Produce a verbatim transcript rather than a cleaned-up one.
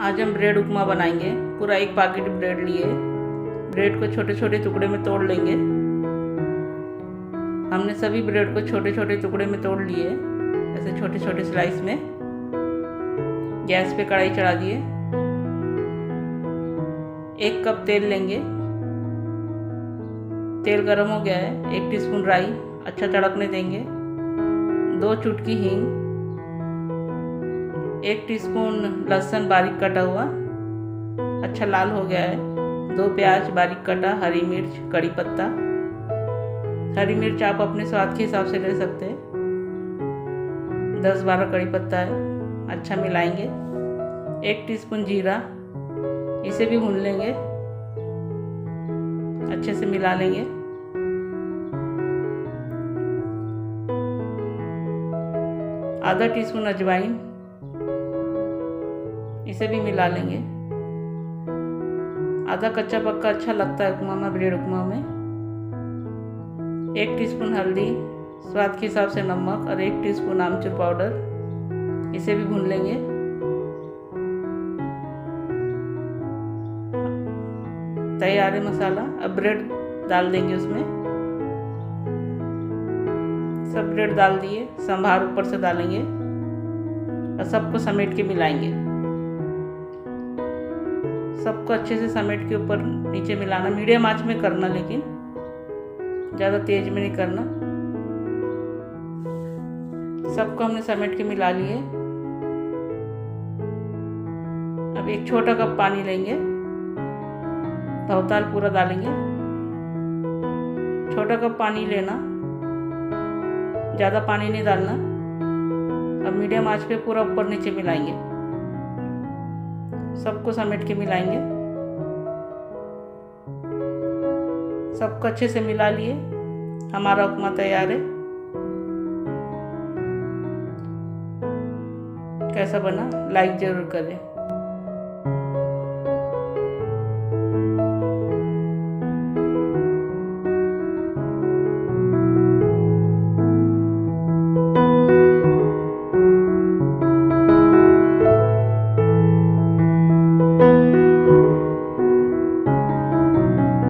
आज हम ब्रेड उपमा बनाएंगे। पूरा एक पैकेट ब्रेड लिए। ब्रेड को छोटे छोटे टुकड़े में तोड़ लेंगे। हमने सभी ब्रेड को छोटे छोटे टुकड़े में तोड़ लिए, ऐसे छोटे छोटे स्लाइस में। गैस पे कढ़ाई चढ़ा दिए। एक कप तेल लेंगे। तेल गरम हो गया है। एक टीस्पून राई अच्छा तड़कने देंगे। दो चुटकी हींग, एक टीस्पून लहसुन बारीक कटा हुआ, अच्छा लाल हो गया है। दो प्याज बारीक कटा, हरी मिर्च, कड़ी पत्ता। हरी मिर्च आप अपने स्वाद के हिसाब से ले सकते हैं। दस बारह कड़ी पत्ता है, अच्छा मिलाएंगे। एक टीस्पून जीरा, इसे भी भून लेंगे, अच्छे से मिला लेंगे। आधा टीस्पून अजवाइन, इसे भी मिला लेंगे। आधा कच्चा पक्का अच्छा लगता है उपमा में, ब्रेड उपमा में। एक टीस्पून हल्दी, स्वाद के हिसाब से नमक और एक टीस्पून आमचूर पाउडर, इसे भी भून लेंगे। तैयार है मसाला। अब ब्रेड डाल देंगे उसमें। सब ब्रेड डाल दिए, संभार ऊपर से डालेंगे और सबको समेट के मिलाएंगे। सबको अच्छे से समेट के ऊपर नीचे मिलाना। मीडियम आंच में करना, लेकिन ज़्यादा तेज में नहीं करना। सबको हमने समेट के मिला लिए। अब एक छोटा कप पानी लेंगे, भवताल पूरा डालेंगे। छोटा कप पानी लेना, ज़्यादा पानी नहीं डालना। अब मीडियम आंच पे पूरा ऊपर नीचे मिलाएंगे। सबको समेट के मिलाएंगे। सबको अच्छे से मिला लिए। हमारा उपमा तैयार है। कैसा बना लाइक जरूर करें।